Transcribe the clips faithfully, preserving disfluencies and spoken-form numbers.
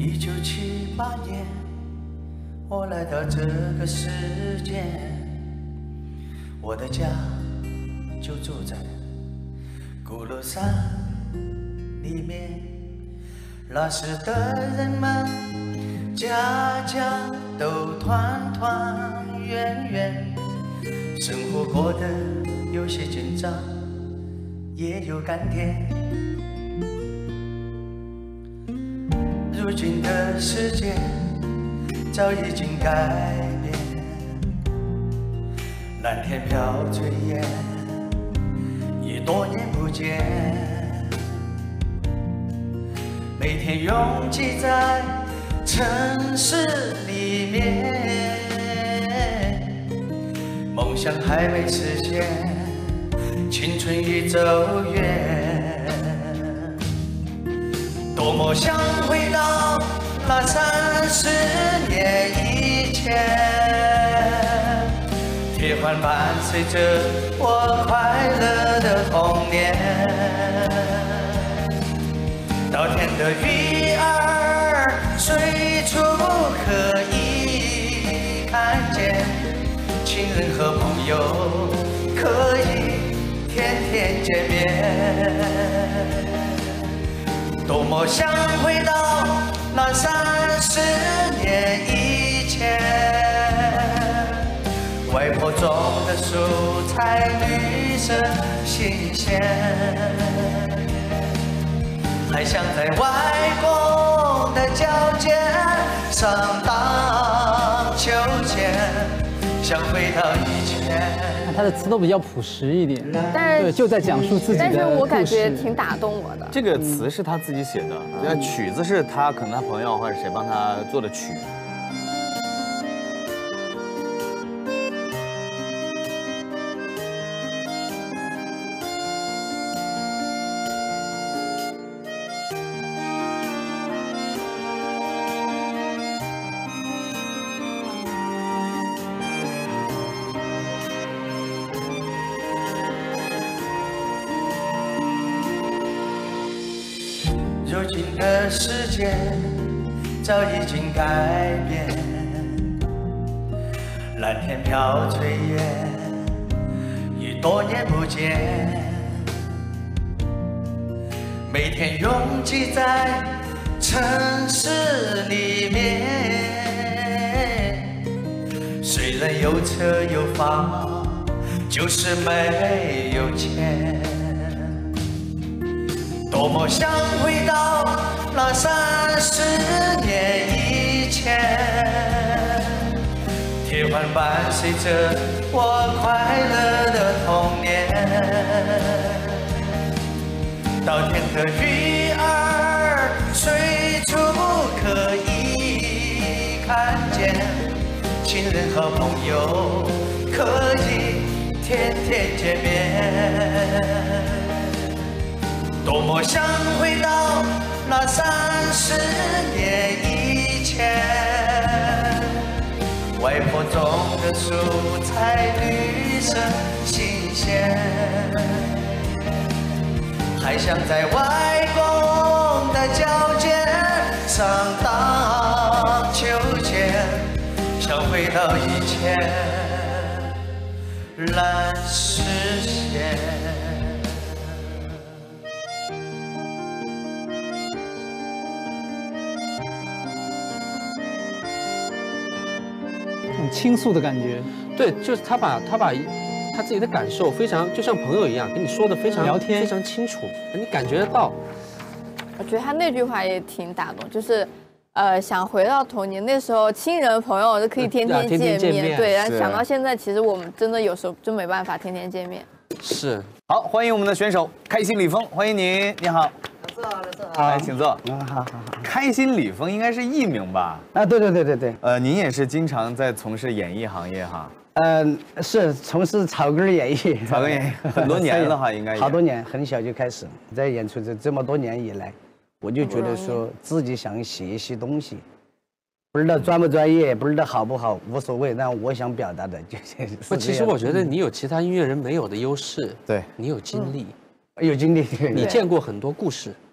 一九七八年，我来到这个世界，我的家就住在鼓楼山里面。那时的人们，家家都团团圆圆，生活过得有些紧张，也有甘甜。如今的世界早已经改变，蓝天飘炊烟，已多年不见。每天拥挤在城市里面，梦想还没实现，青春已走远。多么想回到那三十年以前，铁环伴随着我快乐的童年。稻田的鱼儿随处可以看见，亲人和朋友可以天天见面。多么想回到那三十年以前，外婆种的蔬菜绿色新鲜，还想在外公的脚尖上荡秋千，想回到以前。 他的词都比较朴实一点， 但对，就在讲述自己的但是我感觉故事挺打动我的。 这个词是他自己写的，那曲子是他可能他朋友或者谁帮他做的曲。 如今的世界早已经改变，蓝天飘炊烟，已多年不见。每天拥挤在城市里面，虽然有车有房，就是没有钱。多么想回到那三十年以前，铁环伴随着我快乐的童年。稻田的鱼儿随处可以看见，亲人和朋友可以天天见面。多么想回到那三十年以前，外婆种的蔬菜绿色新鲜，还想在外公的脚尖上荡秋千，想回到以前蓝实现。 很倾诉的感觉， 对，就是他把他把他自己的感受非常就像朋友一样跟你说的非常聊天非常清楚，你感觉得到。 我觉得他那句话也挺打动，就是，呃，想回到童年那时候，亲人朋友都可以天天见面， 天天见面对。然后是想到现在，其实我们真的有时候真没办法天天见面。 是， 好，欢迎我们的选手开心李峰，欢迎您，你好。 坐，坐。 来，请坐。 嗯，好好好。 开心李峰应该是艺名吧？ 啊，对对对对对。 呃，您也是经常在从事演艺行业哈？ 嗯，是从事草根演艺， 草根演艺很多年了哈，应该也好多年，很小就开始在演出这这么多年以来，我就觉得说自己想写一些东西，不知道专不专业，不知道好不好，无所谓。但我想表达的就是， 不，其实我觉得你有其他音乐人没有的优势， 对， 你有经历， 有经历， 你见过很多故事，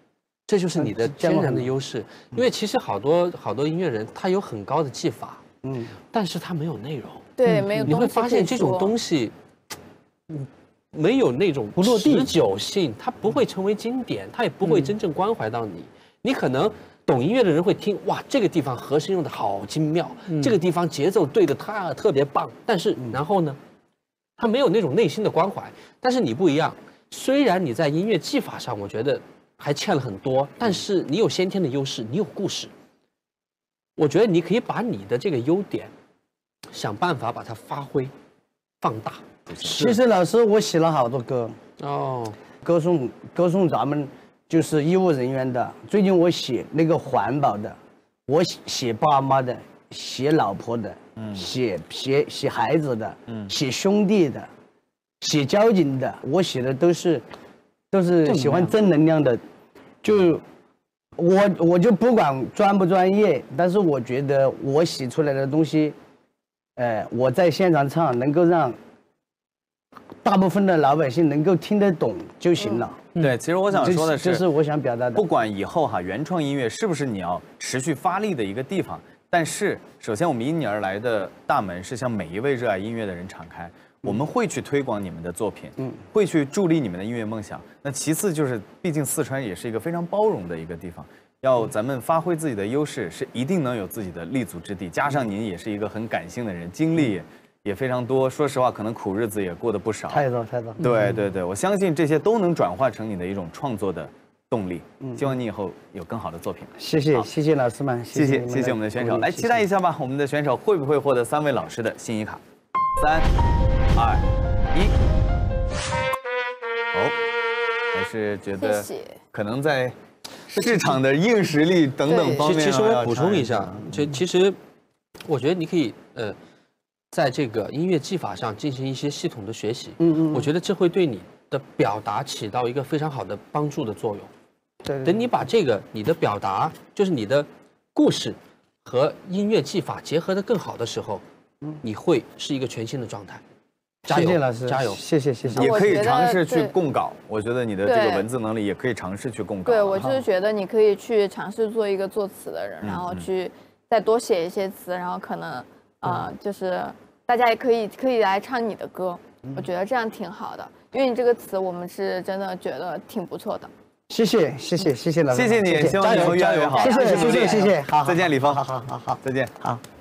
这就是你的天然的优势。因为其实好多好多音乐人他有很高的技法，嗯，但是他没有内容。 对，没有。 你会发现这种东西，嗯，没有那种不落地持久性，它不会成为经典，它也不会真正关怀到你。你可能懂音乐的人会听，哇，这个地方和声用的好精妙，这个地方节奏对的他特别棒，但是然后呢，他没有那种内心的关怀。但是你不一样，虽然你在音乐技法上，我觉得还欠了很多，但是你有先天的优势，你有故事。我觉得你可以把你的这个优点，想办法把它发挥、放大。 其实老师，我写了好多歌哦， 歌颂歌颂咱们就是医务人员的。最近我写那个环保的，我写爸妈的，写老婆的，嗯，写写写孩子的，嗯，写兄弟的，写交警的，我写的都是都是喜欢正能量的。就我我就不管专不专业，但是我觉得我写出来的东西，呃，我在现场唱能够让大部分的老百姓能够听得懂就行了。 嗯、对，其实我想说的是， 这是我想表达的。 不管以后哈，原创音乐是不是你要持续发力的一个地方，但是首先我们因你而来的大门是向每一位热爱音乐的人敞开。我们会去推广你们的作品，嗯，会去助力你们的音乐梦想。那其次就是，毕竟四川也是一个非常包容的一个地方，要咱们发挥自己的优势，是一定能有自己的立足之地。加上您也是一个很感性的人，经历也非常多，说实话，可能苦日子也过得不少。 太多太多。 对对对，我相信这些都能转化成你的一种创作的动力。嗯，希望你以后有更好的作品。 谢谢谢谢老师们， 谢谢谢谢我们的选手，来期待一下吧，我们的选手会不会获得三位老师的心仪卡？三。二一，哦，还是觉得可能在市场的硬实力等等方面。 其实我补充一下，就其实我觉得你可以呃，在这个音乐技法上进行一些系统的学习。嗯嗯，我觉得这会对你的表达起到一个非常好的帮助的作用。 对， 等你把这个你的表达，就是你的故事和音乐技法结合得更好的时候，你会是一个全新的状态。加油， 谢谢老师， 加油！ 谢谢谢谢。 也可以尝试去供稿，我觉得你的这个文字能力也可以尝试去供稿。 对，我就是觉得你可以去尝试做一个作词的人，然后去再多写一些词，然后可能呃就是大家也可以可以来唱你的歌，我觉得这样挺好的，因为你这个词我们是真的觉得挺不错的。 谢谢谢谢谢谢老师， 谢谢你，希望你以后越来越好。 谢谢谢谢谢谢，好， 再见李峰， 好好好好， 再见， 好。